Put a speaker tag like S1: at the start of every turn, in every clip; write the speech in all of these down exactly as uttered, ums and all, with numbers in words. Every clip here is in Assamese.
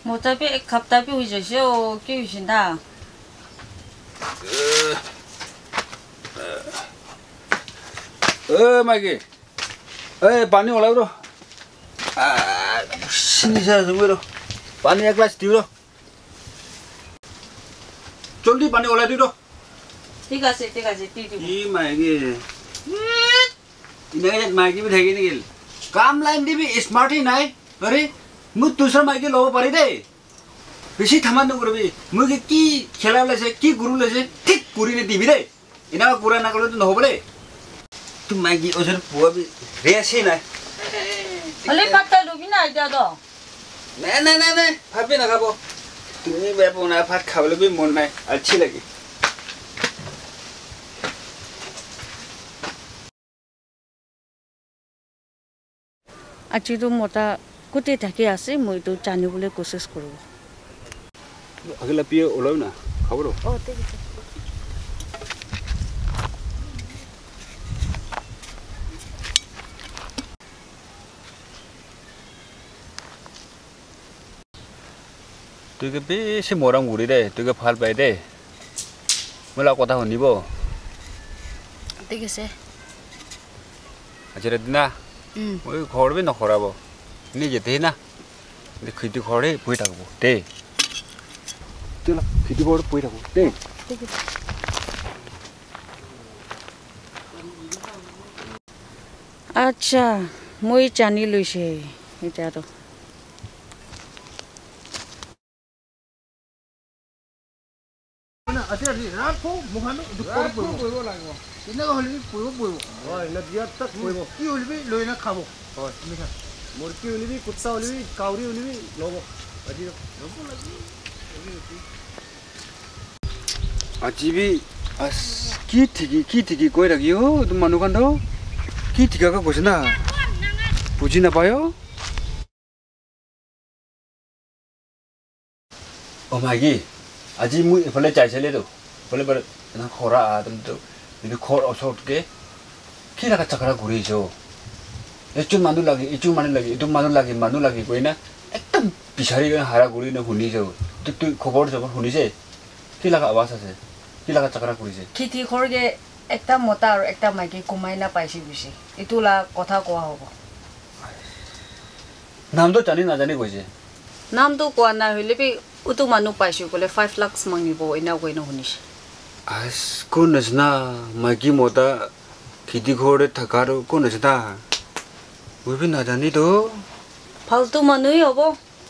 S1: 뭐 답이 갑답이 오셔서 끼우신다.
S2: 어, 마기. 에, पानी होला ब्रो. आ, सिनिसा जुरो. पानी एक ग्लास दियो. जल्दी पानी होला दियो.
S1: ঠিক আছে ঠিক আছে দি দিব
S2: ই মাগি ইনে মাগি বি থাকি নিগিল কাম লাইন দিবি স্মার্টই নাই আরে মু তুসর মাগি লব পারি দে বেশি থামান নকরবি মুকে কি খেলা লাইছে কি গুরু লাইছে ঠিক পুরিনে দিবি দে ইনা পুরা না করলে তো নহব রে তুই মাগি ওসর পুয়াবি রেসি নাই
S1: হলে পাতা লবি না এটা তো
S2: না না না না ভাবি না খাবো তুমি বেপো না ভাত খাবলে বি মন নাই আচ্ছি লাগে
S1: আজি তো মোটা কোতে থাকি আছে মই তো জানিবলৈ কোশিশ কৰো
S2: আগলা পিয়ে ওলাও না খবর
S1: ও ঠিক আছে
S2: তুই কে বেশি মরম গুড়ি দে তুই কে ভাল পাই দে মোলা কথা শুনিব
S1: ঠিক আছে
S2: আজিৰ দিনা মই ঘৰবে নখৰাব নিজে দে না খেতি ঘৰে পৰি থাকিব দে তুই খেতি ঘৰত পৰি থাকো দে
S1: ঠিক আছে আচ্ছা মই জানি লৈছে এটা তো
S3: না আছে আছে রাখো মুখানো দুপৰ পৰিব লাগিব এনেকা হলি পৰিব পৰিব হয় না দিয়াত তক পৰিব কি হলিবি লৈ না খাব হয় মিঠা মুৰ্কি হলিবি কুত্তা হলিবি কাউৰী হলিবি লব আজি লব লাগি
S2: আজিবি আস কি ঠিকি কি ঠিকি কৈ ৰাখিও তুমি মানুহ কান্দ কি ঠিকাকে কৈছে না বুজি নাপায় অ মাগি আজি মই এফালে চাইছিলে তো বলে বলে না খরা তুমি তো যদি খর অসটকে কি লাগা চাকরা ঘুরিছো এচু মানু লাগে এচু মানে লাগে এটু মানু লাগে মানু লাগে কই না একদম পিছারি হারা ঘুরি না শুনিছো তুই তুই খবর যাব শুনিছে কি লাগা আওয়াজ আছে কি লাগা চাকরা ঘুরিছে
S1: খেতি খৰগে একটা মতা আৰু একটা মাইকি কমাই না পাইছি বিছি এতুলা কথা কোৱা হ'ব
S2: নামটো জানি না জানি কইছে
S1: নামটো কোৱা না হইলে বি উতু মানুহ পাইছো কলে পাঁচ লাখ মাংনিব এনা কই না শুনিছে
S2: আস কোন নসনা মাইকি মতা খেতি ঘরে থাকার কোন নসনা বুঝবি না জানি তো
S1: ফালতু মানুহ হ'ব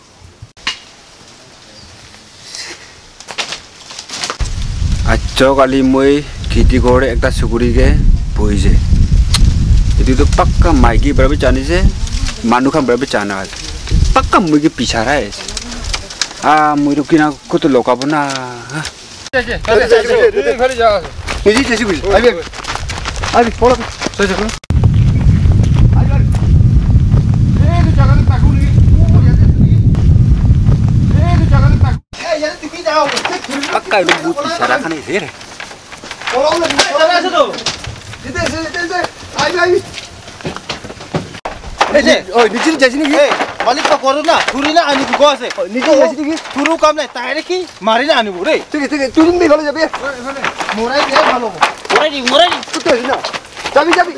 S2: আচ্ছা কালি মই খেতি ঘরে একটা সুকুরিকে বইছে এটি তো পাক্কা মাইকি বরাবর জানিছে মানুহ খান বরাবর জানা আছে পাক্কা মুইকে পিছারাই আছে আ মই তো কিনা কত লকাব না
S3: আছে আছে আছে ঘরে যাও
S2: নিজে চেষ্টা করি আবি আবি পড়া সই যাও
S3: আইবার এই তো জায়গাতে তাকুলি ও ইয়াতে তুই এই তো জায়গাতে তাকু এই ইয়াতে তুই কি যাও
S2: পাক্কা এটা বহুত পিছারা খানে রে রে
S3: পড়াও না পড়া আছে তো দিতে দিতে দিতে আই আই এই যে
S2: ওই নিচে যাইছি নাকি
S3: এই মালিক তো করো না তুই না আনি গো আছে
S2: নিচে যাইছি নাকি
S3: তুরু কাম নাই তাইরে কি মারি না আনিব রে
S2: ঠিক ঠিক তুই নি ভালো যাবে
S3: মোরাই দে ভালো মোরাই দি মোরাই দি
S2: তুই না যাবি যাবি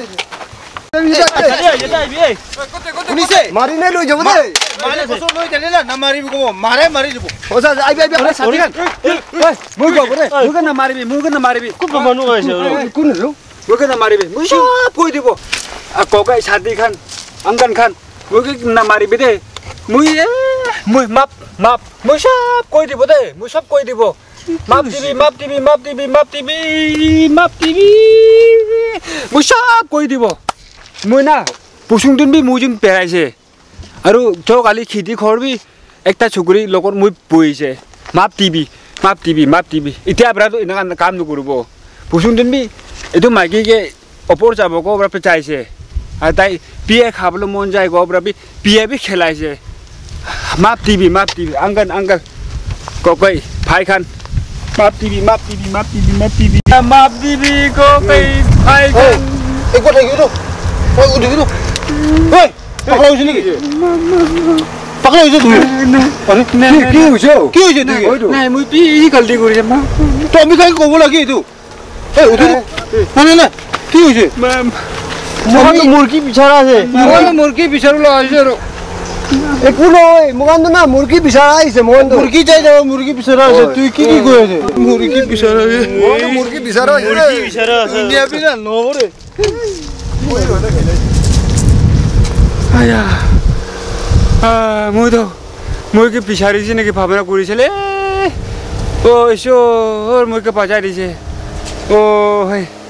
S3: শুনিছে
S2: মারি নাই লৈ যাব দে
S3: মানে বছর লৈ গেলে না না মারিবি কব মারে মারি দিব
S2: ওজা আইবি আইবি আমরা সাথী খান ওই মুই গব রে মুই না মারিবি মুই না মারিবি
S3: খুব মানুষ আছে
S2: কোন রে মুই না মারিবি মুই সব কই দিব আ কোকাই সাথী খান আঙ্গন খান মুই না মারিবি দে মুই মুই মাপ মাপ মুই সব কই দিব দে মুই সব কই দিব মাপ দিবি মাপ দিবি মাপ দিবি মাপ দিবি মাপ দিবি মুই সব কই দিব মই না পুসুং দিন বি মুই যেন পেৰাইছে আৰু তো কালি খেতি খৰবি একটা চুকুৰি লগত মই বইছে মাপ দিবি মাপ দিবি মাপ দিবি এতিয়া আপৰাটো এনে কাম নকৰিব পুসুং দিন বি এটো মাইকিকে ওপৰ যাব কো ওপৰ চাইছে আৰু তাই পিয়ে খাবলৈ মন যায় গো ওপৰ পিয়ে বি খেলাইছে মাপ দিবি মাপ দিবি আঙ্গন আঙ্গন কোকাই ভাই খান মাপ দিবি মাপ দিবি মাপ দিবি মাপ দিবি মাপ দিবি কোকাই ভাই খান
S3: একো থাকিব তো ওই উঠি দিও ওই পাগলা হইছিস নাকি পাগলা হৈছে তুমি আৰে
S2: কি হৈছে
S3: কি হৈছে তুমি
S2: নাই মই কি গলতি কৰিছে মা
S3: তুমি কাই ক'ব লাগে এইটো এই উঠি নাই নাই কি হৈছে
S4: মোকান মুৰ্গী বিচাৰা আছে
S2: মই মুৰ্গী বিচাৰিবলৈ আহিছো আৰু
S4: একো নহয় মোকান না মুৰ্গী বিচাৰা আহিছে মোকান
S3: মুৰ্গী যাই যাব মুৰ্গী বিচৰা আছে তুই কি কি কৈ আছে মুৰ্গী বিচৰা
S4: মুৰ্গী বিচাৰা
S3: মুৰ্গী বিচৰা আছে ইণ্ডিয়া বিনা নবৰে
S2: আয়া মই তো মই কি বিচাৰিছে নেকি ভাৱনা কৰিছিলে অ' ঈশ্বৰ মই কি পাজাই দিছে অ' হয়